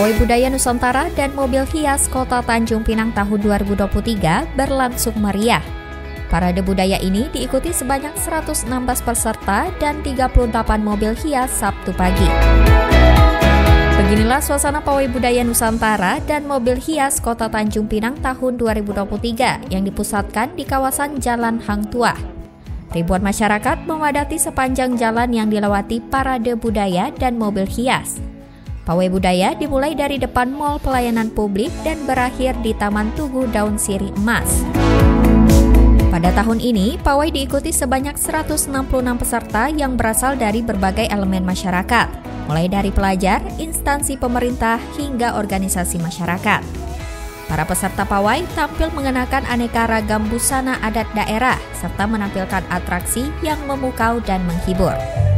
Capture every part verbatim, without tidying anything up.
Pawai Budaya Nusantara dan Mobil Hias Kota Tanjung Pinang tahun dua ribu dua puluh tiga berlangsung meriah. Parade budaya ini diikuti sebanyak seratus enam belas peserta dan tiga puluh delapan mobil hias Sabtu pagi. Beginilah suasana Pawai Budaya Nusantara dan Mobil Hias Kota Tanjung Pinang tahun dua ribu dua puluh tiga yang dipusatkan di kawasan Jalan Hang Tuah. Ribuan masyarakat memadati sepanjang jalan yang dilewati parade budaya dan mobil hias. Pawai budaya dimulai dari depan Mall Pelayanan Publik dan berakhir di Taman Tugu Daun Sirih Emas. Pada tahun ini, pawai diikuti sebanyak seratus enam puluh enam peserta yang berasal dari berbagai elemen masyarakat, mulai dari pelajar, instansi pemerintah, hingga organisasi masyarakat. Para peserta pawai tampil mengenakan aneka ragam busana adat daerah, serta menampilkan atraksi yang memukau dan menghibur.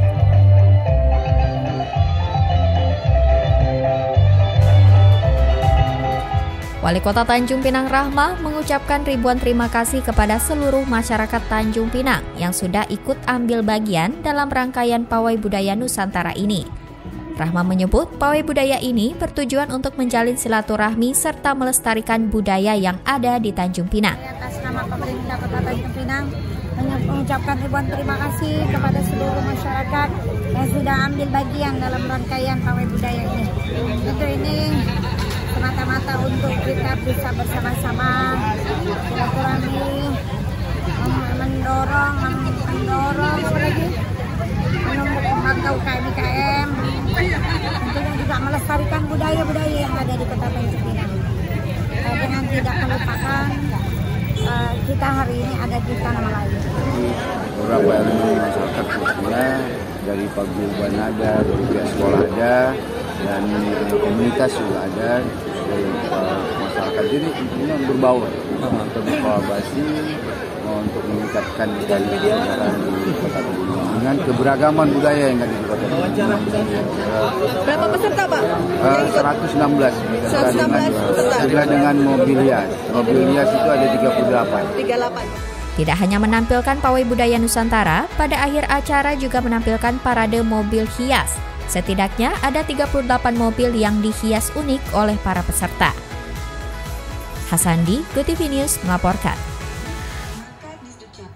Wali Kota Tanjung Pinang Rahma mengucapkan ribuan terima kasih kepada seluruh masyarakat Tanjung Pinang yang sudah ikut ambil bagian dalam rangkaian Pawai Budaya Nusantara ini. Rahma menyebut pawai budaya ini bertujuan untuk menjalin silaturahmi serta melestarikan budaya yang ada di Tanjung Pinang. Atas nama pemerintah Kota Tanjung Pinang mengucapkan ribuan terima kasih kepada seluruh masyarakat yang sudah ambil bagian dalam rangkaian Pawai Budaya ini. Tentu ini semata-mata untuk kita bisa bersama-sama silaturahmi, mendorong, mendorong apa lagi, menumbuhkan U K M U K M, tentunya juga melestarikan budaya-budaya yang ada di Kota Tanjung Pinang. Dengan tidak melupakan uh, kita hari ini ada di Tanah Melayu. Beberapa elemen masyarakat khususnya dari paguyuban ada, dari pihak sekolah ada, dan komunitas juga ada. Dari masyarakat ini intinya berbaur untuk berkolaborasi untuk meningkatkan tali persaudaraan di Kota Tanjung Pinang dengan keberagaman budaya yang ada di Kota Tanjung Pinang. Berapa peserta, Pak? Uh, seratus enam belas peserta dengan, juga dengan mobil hias. Mobil hias itu ada tiga puluh delapan. tiga puluh delapan. Tidak hanya menampilkan Pawai Budaya Nusantara, pada akhir acara juga menampilkan parade mobil hias. Setidaknya ada tiga puluh delapan mobil yang dihias unik oleh para peserta. Hasandi, GoTV News melaporkan.